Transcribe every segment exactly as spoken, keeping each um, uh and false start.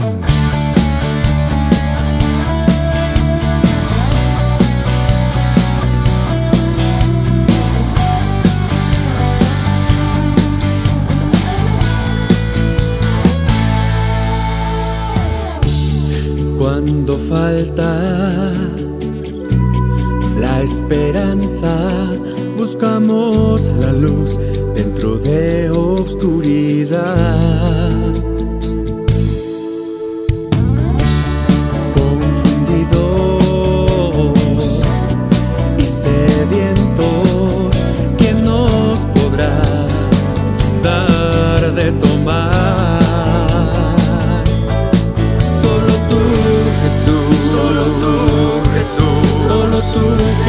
Cuando falta la esperanza, buscamos la luz dentro de obscuridad. Confundidos y sedientos, ¿quién nos podrá dar de tomar? Solo tú, Jesús, solo tú,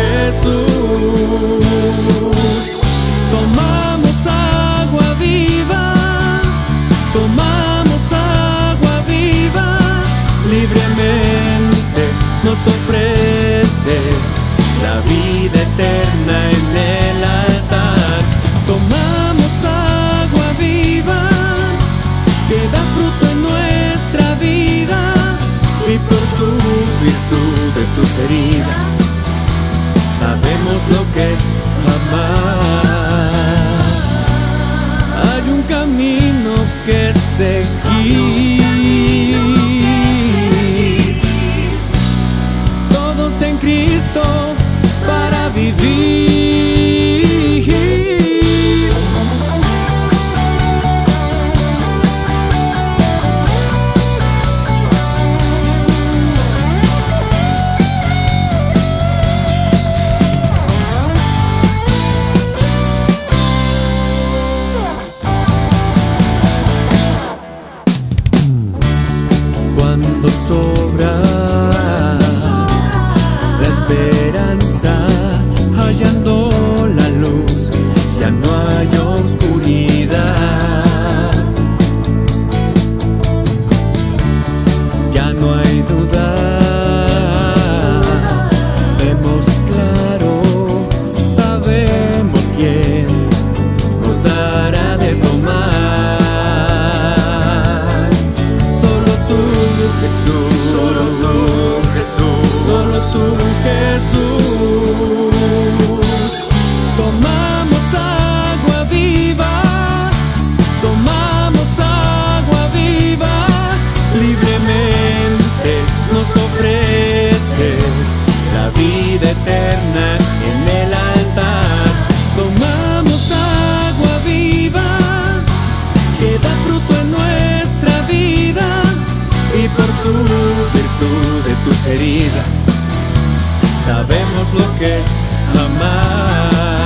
Jesús. Tomamos agua viva, tomamos agua viva, libremente nos ofreces la vida eterna en el altar. Tomamos agua viva que da fruto en nuestra vida, y por tu virtud de tus heridas sabemos lo que es amar. Hay un camino que seguir, todos en Cristo para vivir. Cuando sobra la esperanza, hallando la luz, ya no hay oscuridad. Ya no hay duda, vemos claro, sabemos quién nos dará de tomar. Jesús, solo tú, Jesús, solo tú, Jesús. Tomamos agua viva, tomamos agua viva, libremente nos ofreces la vida eterna en el altar. Tomamos agua viva que da fruto en nuestra vida, y por tu virtud de tus heridas sabemos lo que es amar.